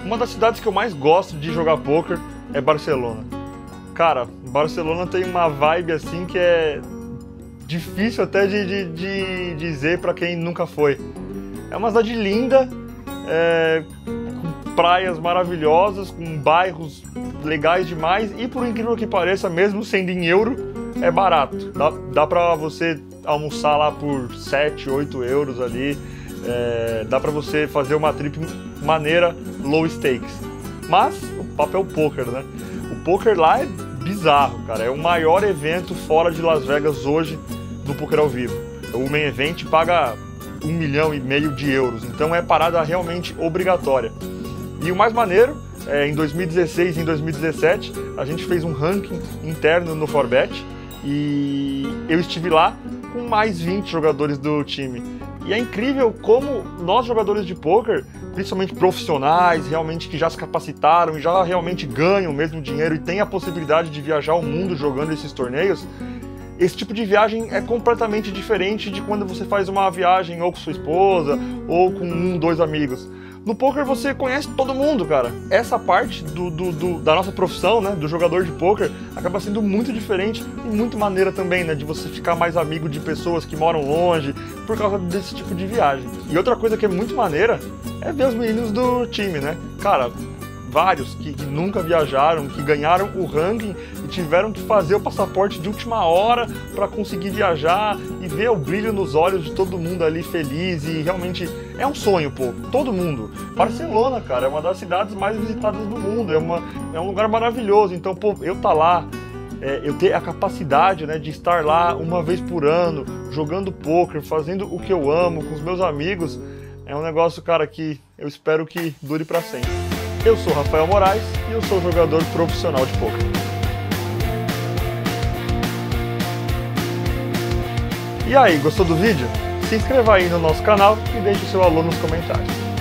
Uma das cidades que eu mais gosto de jogar poker é Barcelona. Cara, Barcelona tem uma vibe assim que é difícil até de dizer para quem nunca foi. É uma cidade linda, com praias maravilhosas, com bairros legais demais e, por incrível que pareça, mesmo sendo em euro, é barato. Dá pra você almoçar lá por 7, 8 euros ali, dá pra você fazer uma trip maneira, low stakes. Mas o papo é o poker, né? O poker lá é bizarro, cara. É o maior evento fora de Las Vegas hoje no poker ao vivo. O main event paga 1,5 milhão de euros, então é parada realmente obrigatória. E o mais maneiro, em 2016 e em 2017, a gente fez um ranking interno no Forbet e eu estive lá com mais 20 jogadores do time. E é incrível como nós, jogadores de poker, principalmente profissionais, realmente que já se capacitaram e já realmente ganham mesmo dinheiro e têm a possibilidade de viajar o mundo jogando esses torneios, esse tipo de viagem é completamente diferente de quando você faz uma viagem ou com sua esposa ou com 2 amigos. No poker você conhece todo mundo, cara. Essa parte da nossa profissão, né, do jogador de poker, acaba sendo muito diferente e muito maneira também, né, de você ficar mais amigo de pessoas que moram longe por causa desse tipo de viagem. E outra coisa que é muito maneira é ver os meninos do time, né? Cara, vários que nunca viajaram, que ganharam o ranking e tiveram que fazer o passaporte de última hora para conseguir viajar e ver o brilho nos olhos de todo mundo ali feliz e realmente é um sonho, pô, todo mundo. Barcelona, cara, é uma das cidades mais visitadas do mundo, é um lugar maravilhoso, então, pô, eu tá lá, eu ter a capacidade, né, de estar lá uma vez por ano, jogando poker, fazendo o que eu amo com os meus amigos, é um negócio, cara, que eu espero que dure para sempre. Eu sou Rafael Moraes e eu sou jogador profissional de poker. E aí, gostou do vídeo? Se inscreva aí no nosso canal e deixe o seu alô nos comentários.